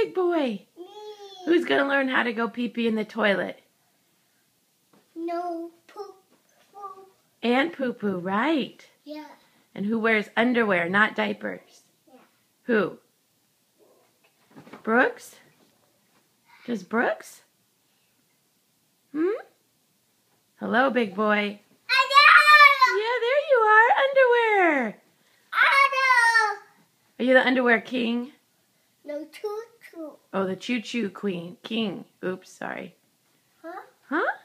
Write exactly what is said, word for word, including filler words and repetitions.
big boy? Me. Who's going to learn how to go pee-pee in the toilet? No poop. Poop. And poo-poo, right. Yeah. And who wears underwear, not diapers? Yeah. Who? Brooks? Does Brooks? Hmm? Hello, big boy. Yeah, there you are. Underwear. Are you the underwear king? No, choo choo. Oh, the choo-choo queen. King. Oops, sorry. Huh? Huh?